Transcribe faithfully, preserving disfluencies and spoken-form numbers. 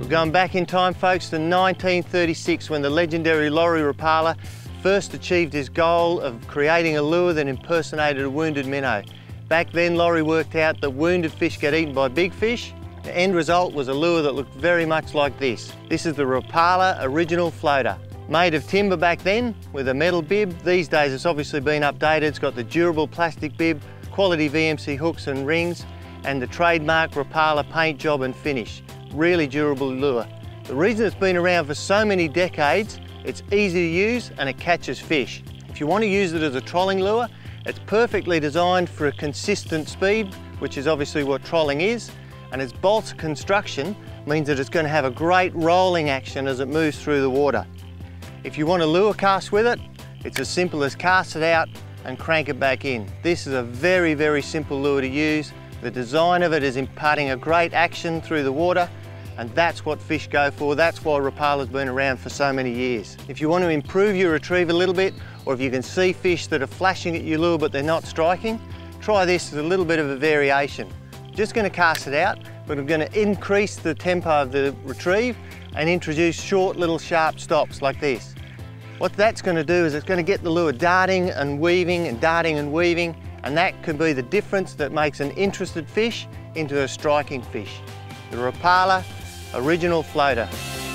We're going back in time, folks, to nineteen thirty-six, when the legendary Laurie Rapala first achieved his goal of creating a lure that impersonated a wounded minnow. Back then, Laurie worked out that wounded fish get eaten by big fish. The end result was a lure that looked very much like this. This is the Rapala Original Floater. Made of timber back then, with a metal bib. These days it's obviously been updated. It's got the durable plastic bib, quality V M C hooks and rings, and the trademark Rapala paint job and finish. Really durable lure. The reason it's been around for so many decades, it's easy to use and it catches fish. If you want to use it as a trolling lure, it's perfectly designed for a consistent speed, which is obviously what trolling is, and its balsa construction means that it's going to have a great rolling action as it moves through the water. If you want to lure cast with it, it's as simple as cast it out and crank it back in. This is a very, very simple lure to use. The design of it is imparting a great action through the water, and that's what fish go for. That's why Rapala's been around for so many years. If you want to improve your retrieve a little bit, or if you can see fish that are flashing at your lure but they're not striking, try this as a little bit of a variation. Just going to cast it out, but I'm going to increase the tempo of the retrieve and introduce short little sharp stops like this. What that's going to do is it's going to get the lure darting and weaving and darting and weaving, and that can be the difference that makes an interested fish into a striking fish. The Rapala Original Floater.